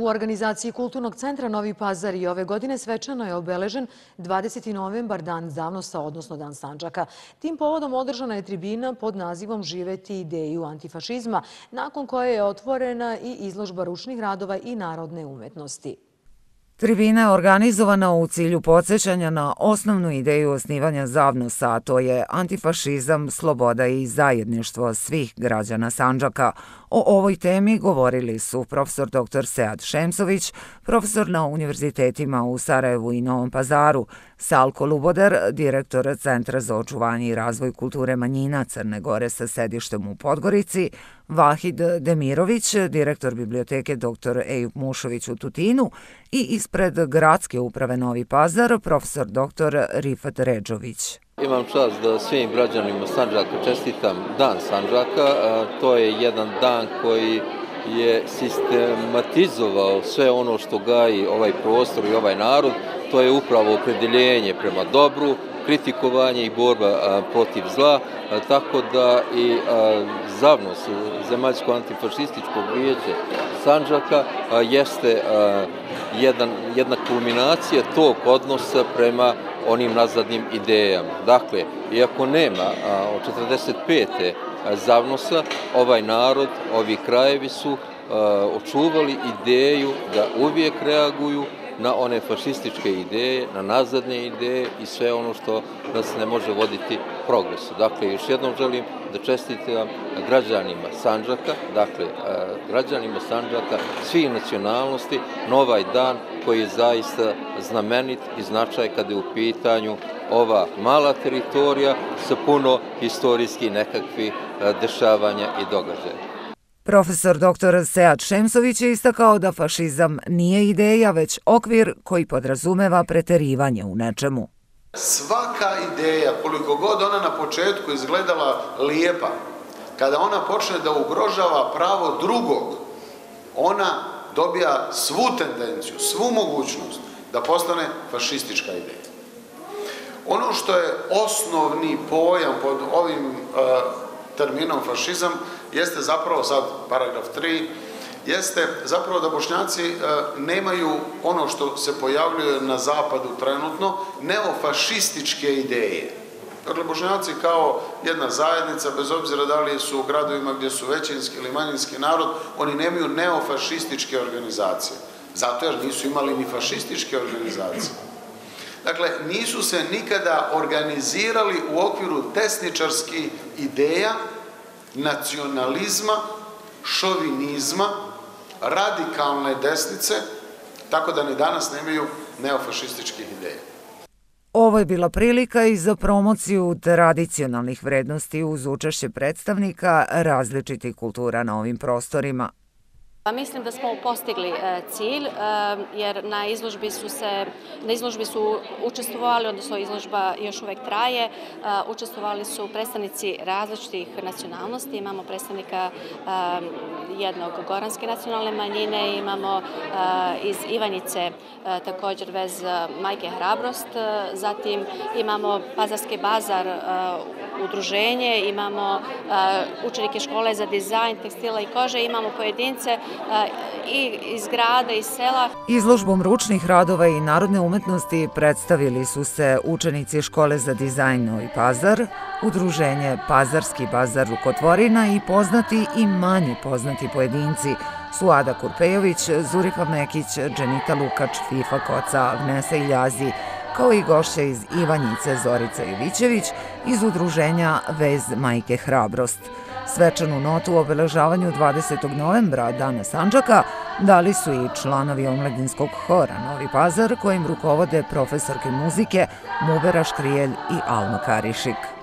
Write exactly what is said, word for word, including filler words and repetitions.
U organizaciji Kulturnog centra Novi Pazar i ove godine svečano je obeležen dvadeseti novembar, Dan Zavnosa, odnosno Dan Sandžaka. Tim povodom održana je tribina pod nazivom Živeti ideju antifašizma, nakon koje je otvorena i izložba ručnih radova i narodne umetnosti. Tribina je organizovana u cilju podsjećanja na osnovnu ideju osnivanja Zavnosa, a to je antifašizam, sloboda i zajedništvo svih građana Sandžaka. O ovoj temi govorili su profesor doktor Sead Šemsović, profesor na univerzitetima u Sarajevu i Novom Pazaru, Salko Lubodar, direktor Centra za očuvanje i razvoj kulture manjina Crne Gore sa sedištem u Podgorici, Vahid Demirović, direktor biblioteke doktor Ejup Mušović u Tutinu i ispred Gradske uprave Novi Pazar, profesor doktor Rifat Redžović. Imam čast da svim građanima Sandžaka čestitam Dan Sandžaka. To je jedan dan koji je sistematizovao sve ono što gaji ovaj prostor i ovaj narod. To je upravo opredeljenje prema dobru, kritikovanje i borba protiv zla, tako da i Zavnos, Zemaljsko antifašističko vijeće Sandžaka, jeste jedan, jedna kulminacija tog odnosa prema onim nazadnim idejama. Dakle, iako nema od četrdeset pete Zavnosa, ovaj narod, ovi krajevi su očuvali ideju da uvijek reaguju na one fašističke ideje, na nazadne ideje i sve ono što nas ne može voditi progresu. Dakle, još jednom želim da čestitam građanima Sandžaka, dakle, građanima Sandžaka svih nacionalnosti na ovaj dan koji je zaista znamenit i značaj kada je u pitanju ova mala teritorija sa puno historijskih nekakvih dešavanja i događaja. Profesor doktor Sead Šemsović je istakao da fašizam nije ideja, već okvir koji podrazumeva preterivanje u nečemu. Svaka ideja, koliko god ona na početku izgledala lijepa, kada ona počne da ugrožava pravo drugog, ona dobija svu tendenciju, svu mogućnost da postane fašistička ideja. Ono što je osnovni pojam pod ovim uh, terminom fašizam jeste zapravo, sad paragraf tri, jeste zapravo da Bošnjaci e, nemaju ono što se pojavljuje na zapadu trenutno, neofašističke ideje. Dakle, Bošnjaci kao jedna zajednica, bez obzira da li su u gradovima gdje su većinski ili manjinski narod, oni nemaju neofašističke organizacije. Zato jer nisu imali ni fašističke organizacije. Dakle, nisu se nikada organizirali u okviru desničarskih ideja, nacionalizma, šovinizma, radikalne desnice, tako da ni danas nemaju neofašističkih ideja. Ovo je bila prilika i za promociju tradicionalnih vrednosti uz učešće predstavnika različitih kultura na ovim prostorima. Mislim da smo postigli cilj, jer na izložbi su se, na izložbi su učestvovali, odnosno izložba još uvek traje, učestvovali su predstavnici različitih nacionalnosti, imamo predstavnika jednog goranske nacionalne manjine, imamo iz Ivanjice također vez Majke Hrabrost, zatim imamo Pazarski bazar udruženje, imamo učenike škole za dizajn, tekstila i kože, imamo pojedince i iz grada, iz sela. Izložbom ručnih radova i narodne umetnosti predstavili su se učenici škole za dizajn Novi Pazar, udruženje Pazarski bazar Rukotvorina i poznati i manje poznati pojedinci Suada Kurpejović, Zurifa Mekić, Dženita Lukač, Fifa Koca, Agnesa Iljazi, kao i gošća iz Ivanjice Zorica Ilićević iz udruženja Vez Majke Hrabrost. Svečanu notu u obeležavanju dvadesetog novembra, Dana Sandžaka, dali su i članovi omladinskog hora Novi Pazar, kojim rukovode profesorke muzike Mubera Škrijelj i Alma Karišik.